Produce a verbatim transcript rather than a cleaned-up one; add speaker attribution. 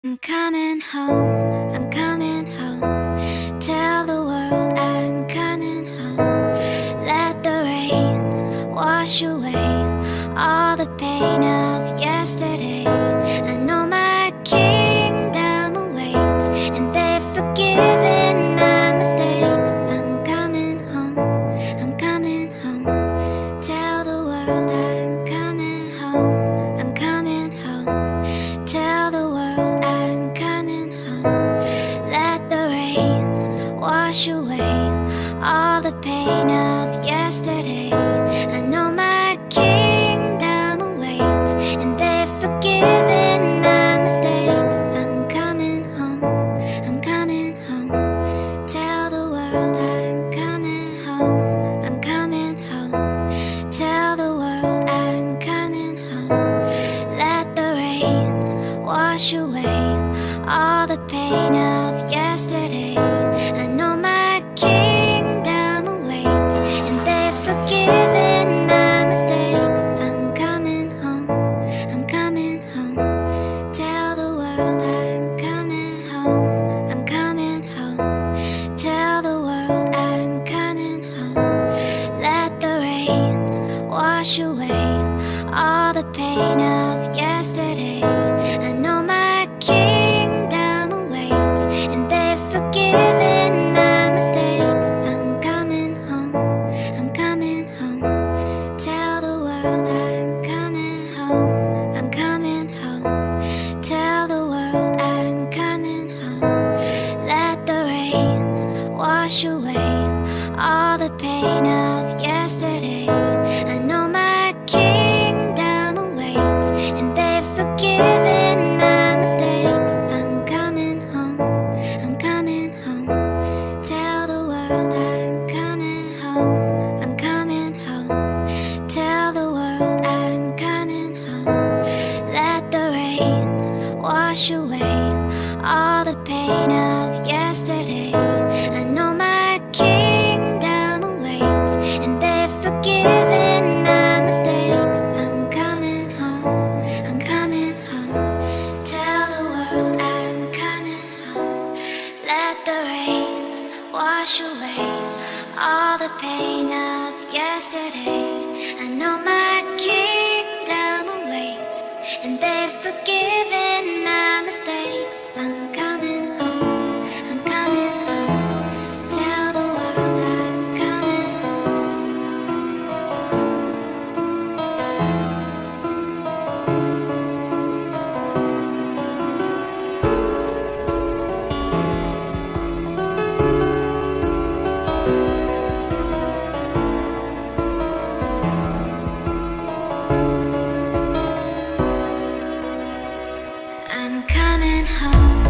Speaker 1: I'm coming home, I'm coming home. Tell the world I'm coming home. Let the rain wash away all the pain of yesterday. I know my kingdom awaits, and they've forgiven my mistakes. I'm coming home, I'm coming home. Tell the world I'm coming home, I'm coming home. Tell the world I'm coming home. Let the rain wash away all the pain of yesterday. I know my kingdom awaits, and they've forgiven my mistakes. I'm coming home, I'm coming home. Tell the world I'm coming home, I'm coming home. Tell the world I'm coming home. Let the rain wash away all the pain of yesterday. I know my kingdom awaits, and they've forgiven my mistakes. I'm coming home, I'm coming home. Tell the world I'm coming home, I'm coming home. Tell the world I'm coming home. Let the rain wash away all the pain of yesterday. I know my kingdom awaits, and they've forgiven my mistakes. I'm coming home, I'm coming home. Tell the world I'm coming home, I'm coming home. Tell the world I'm coming home. Let the rain wash away all the pain of yesterday. I know my kingdom awaits, and they've forgiven my mistakes. I'm coming home, I'm coming home. Tell the world I'm coming home, I'm coming home. Tell the world I'm coming home. Let the rain wash away all the pain of yesterday. I know my kingdom awaits, and they've forgiven my mistakes. I'm coming home, I'm coming home. Tell the world I'm coming home. Let the rain wash away all the pain of yesterday. I know my kingdom awaits, and they've forgiven my mistakes. I'm coming home, I'm coming home. Tell the world I'm coming. I'm coming home.